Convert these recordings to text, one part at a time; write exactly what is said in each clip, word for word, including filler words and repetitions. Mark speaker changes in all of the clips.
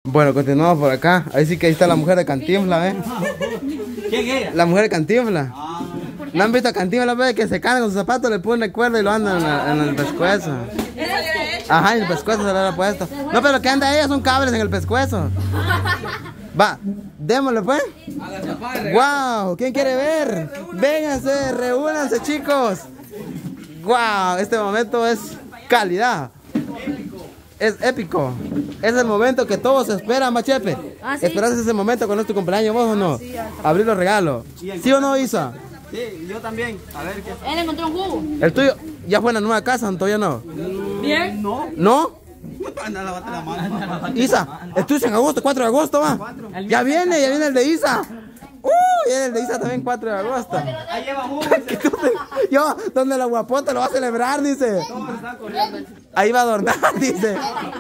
Speaker 1: Bueno, continuamos por acá. Ahí sí que ahí está la mujer de Cantinflas, ¿eh?
Speaker 2: ¿Quién era?
Speaker 1: La mujer de Cantinflas.
Speaker 2: Ah.
Speaker 1: ¿No han visto a Cantinflas, ve? Que se cargan con sus zapatos, le ponen cuerda y lo andan en, la- en el pescuezo. Ajá, en el pescuezo se lo ha puesto. No, pero que anda ella son cables en el pescuezo. Va, démosle pues. Wow, ¿quién quiere ver? Vénganse, reúnanse, chicos. Wow, este momento es calidad. Es épico. Es el momento que todos esperan, Machepe.
Speaker 3: Ah, ¿sí?
Speaker 1: ¿Esperas ese momento cuando es tu cumpleaños vos o no? Abrir los regalos. ¿Sí o no, Isa?
Speaker 2: Sí, yo también. A ver qué.
Speaker 3: Él encontró un jugo.
Speaker 1: El tuyo ya fue en la nueva casa, todavía no.
Speaker 3: Bien.
Speaker 2: No.
Speaker 1: ¿No?
Speaker 2: Anda, lávate la mano.
Speaker 1: Isa, el tuyo es en agosto, cuatro de agosto, va. Ya viene, ya viene el de Isa. Uh, viene el de Isa también cuatro de agosto.
Speaker 2: Ahí lleva jugo.
Speaker 1: Yo, donde la guapota lo va a celebrar, dice. Ahí va a adornar, dice.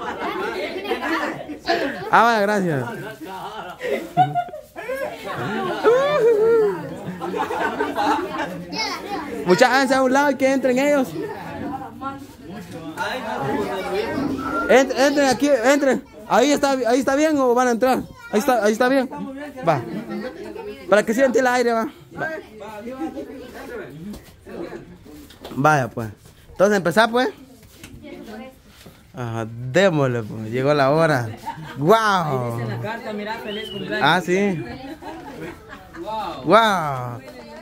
Speaker 1: Ah, vaya, gracias. Muchachos, háganse a un lado y que entren ellos. Entren, entren aquí, entren. Ahí está, ahí está bien o van a entrar. Ahí está, ahí está bien. Va. Para que siente el aire, va. Va. Vaya, pues. Entonces, empezar, pues. Ajá, démosle, pues. Llegó la hora. ¡Wow!
Speaker 2: En la carta, mira, feliz cumpleaños.
Speaker 1: Ah, sí. ¡Wow!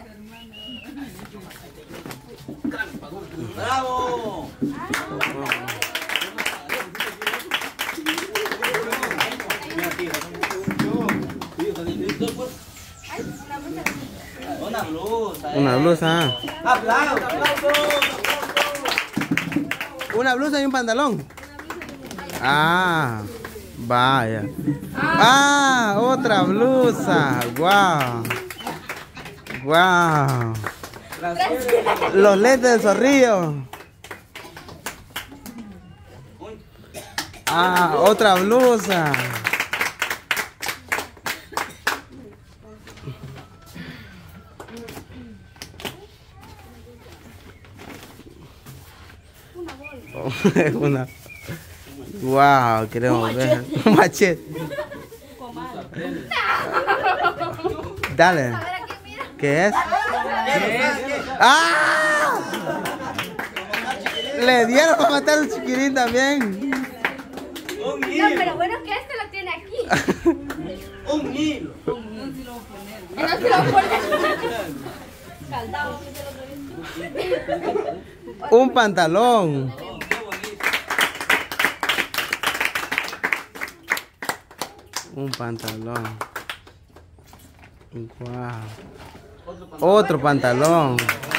Speaker 2: ¡Bravo! Una blusa. eh.
Speaker 1: Una blusa.
Speaker 2: ¡Aplausos!
Speaker 1: Una blusa y un pantalón. Ah, vaya. Ah, otra blusa. Wow. Wow. Los lentes del zorrillo. Ah, otra blusa. Una. Wow, queremos ver. Un machete. Dale. ¿Qué es? ¡Ah! Le dieron para matar al chiquirín también.
Speaker 2: Un
Speaker 3: No,
Speaker 2: hilo.
Speaker 3: pero bueno que este lo tiene aquí.
Speaker 2: Un hilo.
Speaker 3: No se lo pone. Caldado.
Speaker 1: Un pantalón.
Speaker 2: Oh, qué bonito.
Speaker 1: Un pantalón. Wow. Otro pantalón.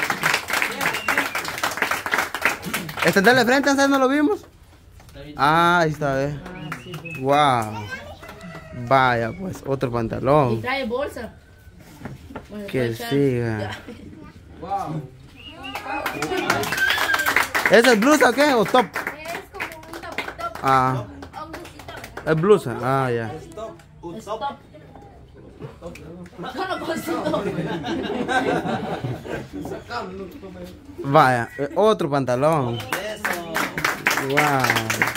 Speaker 1: ¿Extenderle frente? ¿Antes no lo vimos? Ah, ahí está, eh. Wow. Vaya, pues, otro
Speaker 3: Y
Speaker 1: pantalón.
Speaker 3: trae bolsa. Bueno,
Speaker 1: Que
Speaker 3: puede echar-
Speaker 1: siga.
Speaker 3: Ya.
Speaker 2: Wow.
Speaker 1: ¿Esa es blusa o qué? ¿O top?
Speaker 3: Es como un top, top.
Speaker 1: Ah,
Speaker 3: O un busito.
Speaker 1: es blusa. Ah, ya.
Speaker 2: Stop. Un
Speaker 3: Stop.
Speaker 2: stop.
Speaker 3: No lo consigo.
Speaker 1: Vaya, eh, otro pantalón.
Speaker 2: Eso.
Speaker 1: Wow.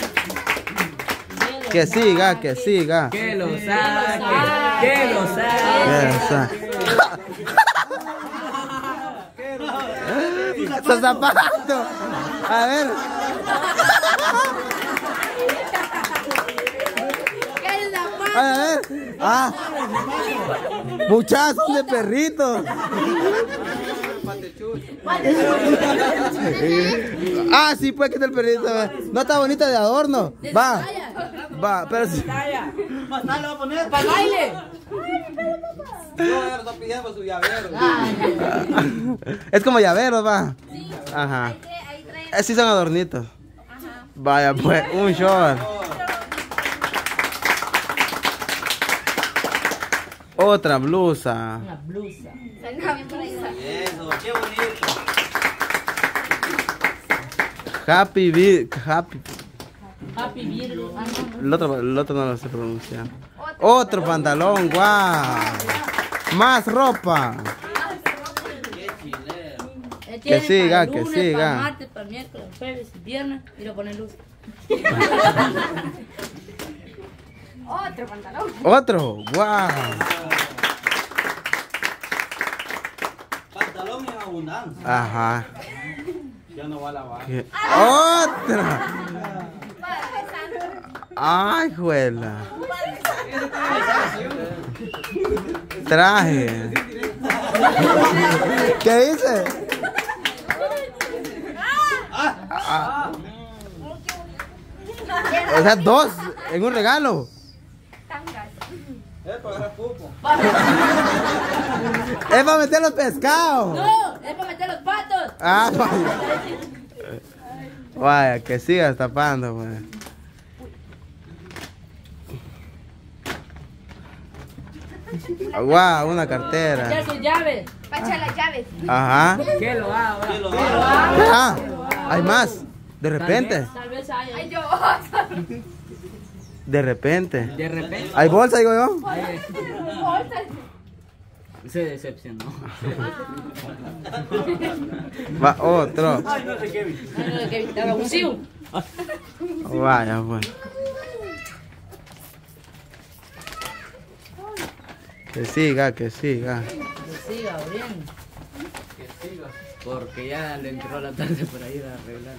Speaker 1: Que siga, que siga.
Speaker 2: Que lo saque. Que lo saque.
Speaker 1: Esa. ¡Sus zapatos! A ver.
Speaker 3: ¿Qué es la mano?
Speaker 1: A ver. Ah. Muchachos son de perritos. Ah, sí, pues que está el perrito. No está bonita de adorno. Va. Va, pero sí.
Speaker 2: Más nada le va a poner.
Speaker 3: ¡Para baile!
Speaker 2: No, ya lo está pidiendo su llavero.
Speaker 1: Es como llaveros, va.
Speaker 3: Sí.
Speaker 1: Ajá.
Speaker 3: Ahí trae- ahí trae.
Speaker 1: Eh, sí son adornitos.
Speaker 3: Ajá.
Speaker 1: Vaya, pues, un short. Otra blusa.
Speaker 3: Una blusa. Saca por ahí.
Speaker 2: Eso, qué bonito.
Speaker 1: Happy Vir... Happy...
Speaker 3: Happy Virgo. Ah, no, no.
Speaker 1: El otro, el otro no lo sé pronunciar. Otro pantalón, guau. Más ropa.
Speaker 2: Qué chilero.
Speaker 3: Él tiene
Speaker 1: siga,
Speaker 3: para el
Speaker 1: que
Speaker 3: lunes,
Speaker 1: siga.
Speaker 3: Para el martes, para el miércoles, el jueves, el viernes y lo pone luz. Otro pantalón.
Speaker 1: Otro. Wow.
Speaker 2: Pantalón en abundancia.
Speaker 1: Ajá.
Speaker 2: Ya no va a lavar.
Speaker 1: ¿Qué? Otra. Ay, juela. Traje. ¿Qué dice? Ah. O sea, dos en un regalo.
Speaker 2: Es para agarrar pupo.
Speaker 1: Es para meter los pescados.
Speaker 3: No, es para meter los patos.
Speaker 1: Ah, vaya. Vaya, que sigas tapando, pues. Wow, una cartera.
Speaker 3: Ya sus llaves.
Speaker 4: Para echar las llaves.
Speaker 1: Ajá.
Speaker 5: ¿Qué lo hago?
Speaker 2: ¿Qué lo hago?
Speaker 1: Ah, hay más. De repente.
Speaker 3: Tal vez haya.
Speaker 4: Ay, yo.
Speaker 1: De repente.
Speaker 5: De repente
Speaker 1: ¿Hay bolsa, digo yo?
Speaker 5: se decepcionó.
Speaker 1: Va otro.
Speaker 2: Ay, no sé qué vi.
Speaker 3: Ay, no, que estaba abusivo.
Speaker 1: Vaya, pues. Que siga, que siga.
Speaker 3: Que siga abriendo.
Speaker 5: Porque ya le entró la tarde para ir a arreglar.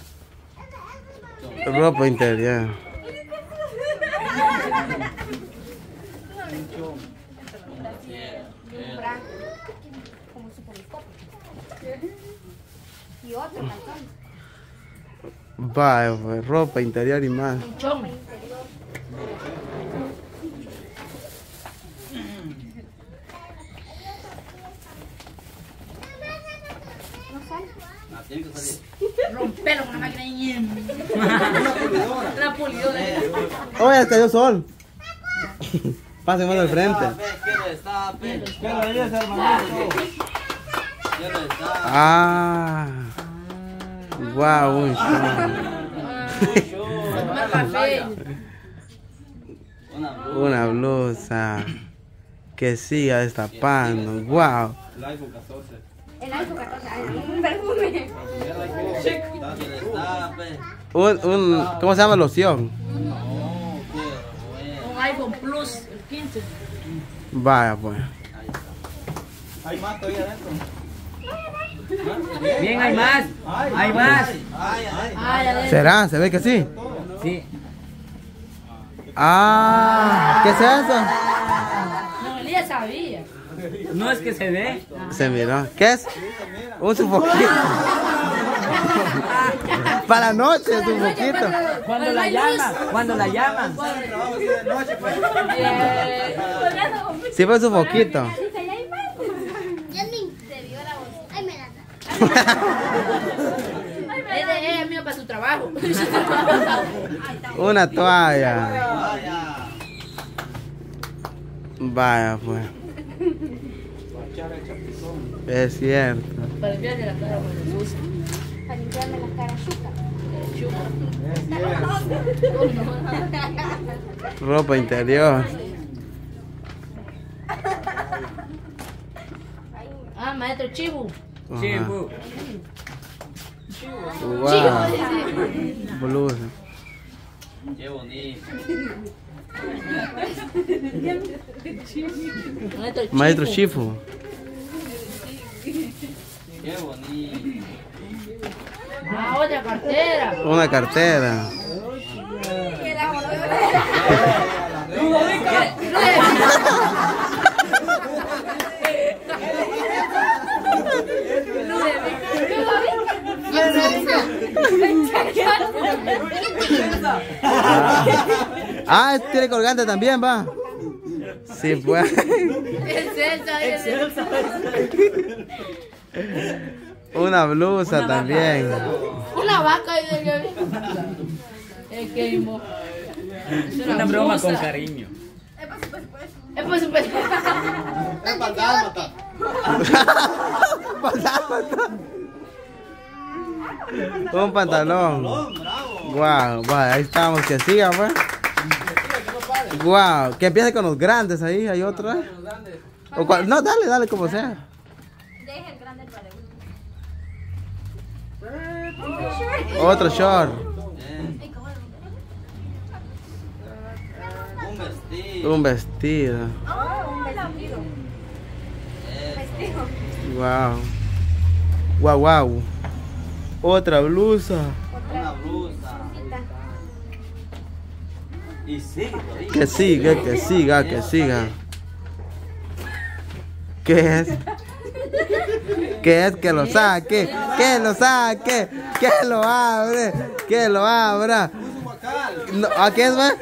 Speaker 1: Ropa interior.
Speaker 4: Como su periscopio. Y otro calzón.
Speaker 1: Vaya, pues, ropa interior y más.
Speaker 3: Un chón.
Speaker 2: Ah, tiene que salir.
Speaker 3: Rompelo con una máquina y... La pulidora.
Speaker 1: Oye, hasta cayó sol. Pásenme al frente.
Speaker 2: Que lo destape.
Speaker 5: ¿Qué lo dices, hermanito?
Speaker 2: Que lo destape.
Speaker 1: Ah. Wow, un show.
Speaker 3: Tomar café.
Speaker 2: Una blusa.
Speaker 1: Una blusa. Que siga destapando. Wow.
Speaker 2: El iPhone catorce.
Speaker 4: El iPhone catorce. Ay, un perfume.
Speaker 2: Que destape.
Speaker 1: Un, un, ¿cómo se llama? Loción.
Speaker 2: Oh, qué bueno.
Speaker 3: Un iPhone Plus, el quince.
Speaker 1: Vaya, pues.
Speaker 2: Hay más todavía adentro.
Speaker 5: Bien, hay más. Hay más.
Speaker 2: Ay, ay.
Speaker 3: Ay, adentro.
Speaker 1: ¿Será? ¿Se ve que sí?
Speaker 5: Sí.
Speaker 1: Ah. ¿Qué es eso?
Speaker 3: No, Elías sabía.
Speaker 5: No es que se ve.
Speaker 1: Se miró. ¿Qué es? Un sufoquito. Para la noche, un sufoquito.
Speaker 5: Cuando la llaman, cuando la llaman.
Speaker 2: Trabajo así de noche, pues.
Speaker 1: Sí, fue un sufoquito.
Speaker 4: Yasmin, te vio la voz. Ay, me la
Speaker 3: Es de ella mío para su trabajo.
Speaker 1: Una toalla.
Speaker 2: Vaya.
Speaker 1: Vaya, pues. Es cierto.
Speaker 3: Para limpiarle la cara cuando se usa.
Speaker 4: Para limpiarme la cara, chuca.
Speaker 1: Ropa interior.
Speaker 3: Ah, maestro Chibu.
Speaker 1: Ajá.
Speaker 5: Chibu.
Speaker 1: Wow. Blusa.
Speaker 2: Qué bonito.
Speaker 3: Maestro Chibu.
Speaker 1: Maestro Shifu.
Speaker 2: Qué bonito.
Speaker 3: Ah, otra cartera.
Speaker 1: Una cartera. Ah, este tiene colgante también, va. Sí, pues.
Speaker 3: Excelsa.
Speaker 1: Una blusa también.
Speaker 3: Una vaca y de el que mismo.
Speaker 5: Una broma con cariño.
Speaker 3: Es por supuesto.
Speaker 2: Es para dálmata.
Speaker 1: Un pantalón.
Speaker 2: Bravo, bravo.
Speaker 1: Wow, va, ahí estamos, que siga, pues. Wow, que empiece con los grandes ahí, hay otro, ¿eh? O cual- no, dale, dale como sea.
Speaker 4: Deja el grande para uno.
Speaker 1: Otro short.
Speaker 2: Un vestido.
Speaker 1: Un vestido.
Speaker 4: Ah, un vestido. Vestido.
Speaker 1: Wow. Wow, wow. Otra blusa.
Speaker 2: Una blusa. Y sigue todavía.
Speaker 1: Que siga, que siga, que siga. ¿Qué es? ¿Qué es? Que lo saque, que lo saque, que lo abre, que lo abra. No, ¿a qué es, güey?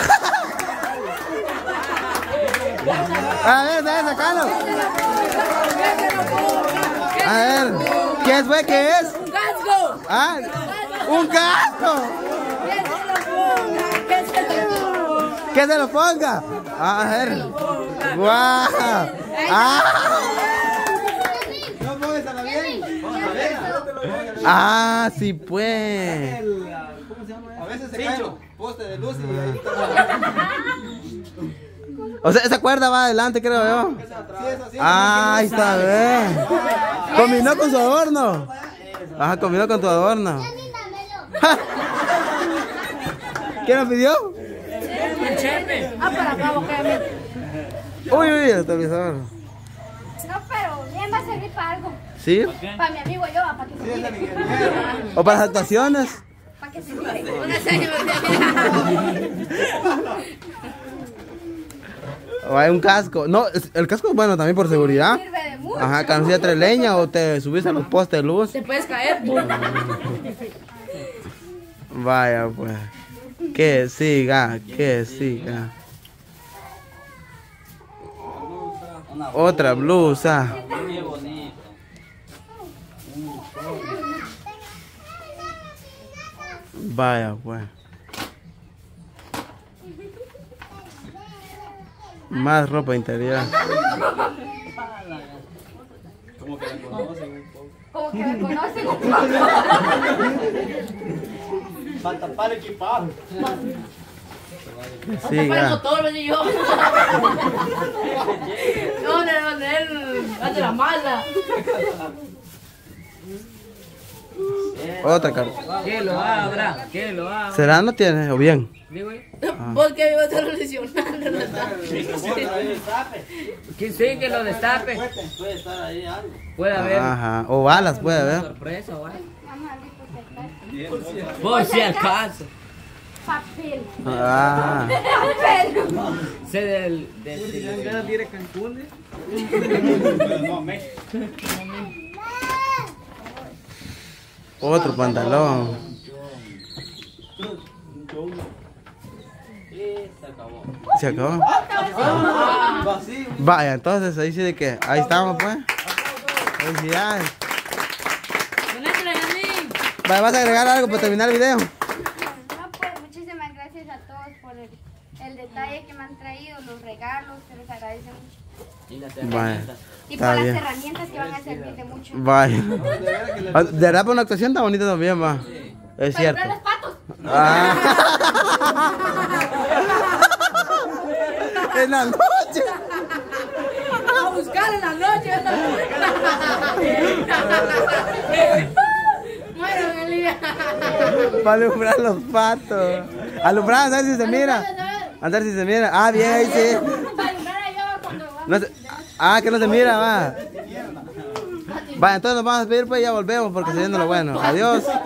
Speaker 1: A ver, ¿sabes sacarlo? A ver, ¿qué es, güey? ¿Qué es?
Speaker 3: ¡Un casco!
Speaker 1: Ah, un casco.
Speaker 3: ¡Que se lo ponga!
Speaker 1: Que se lo ponga. A ver. Guau. Ah.
Speaker 2: No póngasela bien.
Speaker 1: Ah, sí, pues.
Speaker 2: ¿Cómo se llama? A veces se cae un poste de luz y ahí está.
Speaker 1: O sea, esa cuerda va adelante, creo yo.
Speaker 2: Sí, es así.
Speaker 1: Ah, ahí está, bien. Combinó con su adorno. Ajá, combinó con tu adorno. ¿Quién lo pidió?
Speaker 5: El chepe.
Speaker 3: Ah, para acá, boca.
Speaker 1: Uy, uy, el televisor.
Speaker 4: No, pero bien va a servir para algo.
Speaker 1: ¿Sí?
Speaker 4: Para mi amigo yo, para que se mire.
Speaker 1: ¿O para las actuaciones?
Speaker 4: Para que se mire.
Speaker 1: ¿O hay un casco? No, es- el casco es bueno también por seguridad.
Speaker 4: Sirve de mucho.
Speaker 1: Ajá, canilla tres leñas o te subís a los postes de luz.
Speaker 3: Te puedes caer.
Speaker 1: Vaya, pues. Que siga, que siga.
Speaker 2: Una
Speaker 1: Otra blusa.
Speaker 2: Qué bonito.
Speaker 1: Vaya, pues. Más ropa interior.
Speaker 2: Como que la conocen un poco.
Speaker 4: Como que me conocen un poco.
Speaker 2: Para tapar equipado.
Speaker 1: Que
Speaker 3: Para el
Speaker 1: siga.
Speaker 3: motor, venía yo. ¿Dónde, dónde él? Hace la mala.
Speaker 1: Otra carta.
Speaker 5: Que lo abra, que lo abra.
Speaker 1: ¿Será no tiene? ¿O bien?
Speaker 5: Digo yo.
Speaker 3: ¿Por qué iba a estar lesionando?
Speaker 5: Que sí, que lo destape.
Speaker 2: Puede estar ahí algo.
Speaker 5: Puede haber
Speaker 1: Ajá. O balas puede haber.
Speaker 5: sorpresa o algo.
Speaker 4: Vamos a abrir por si acaso.
Speaker 5: Por si acaso.
Speaker 4: Papel.
Speaker 1: Ah.
Speaker 4: Papel.
Speaker 5: Sé del... del, del-
Speaker 2: Pero no, México.
Speaker 1: Otro pantalón.
Speaker 2: Sí, se acabó.
Speaker 1: ¿Se acabó?
Speaker 2: Vacío.
Speaker 1: Vaya, entonces ahí sí de que. Ahí estamos, pues. Felicidades.
Speaker 3: Ponésela, Yanin.
Speaker 1: Vaya, ¿vas a agregar algo para terminar el video?
Speaker 4: No, pues muchísimas gracias a todos por el, el detalle que me han traído, los regalos, se les agradece mucho.
Speaker 5: Y las
Speaker 1: Vaya.
Speaker 5: herramientas.
Speaker 4: Y
Speaker 1: Está
Speaker 4: por las
Speaker 1: bien.
Speaker 4: herramientas que van a servir de mucho.
Speaker 1: Vaya. Ah, De verdad, para una actuación tan bonita también, va. Es
Speaker 4: Para
Speaker 1: cierto.
Speaker 4: comprar los patos.
Speaker 1: Ah. En la noche.
Speaker 3: A buscar en la noche. Bueno, Elia.
Speaker 1: Para alumbrar los patos. Alumbrar, a ver si se mira. A ver si se mira. Ah, bien, ahí sí.
Speaker 4: Para alumbrar allá cuando vamos.
Speaker 1: No se- Ah, que no se mira, va. Vaya, entonces nos vamos a despedir, pues ya volvemos porque se viene lo bueno. Adiós.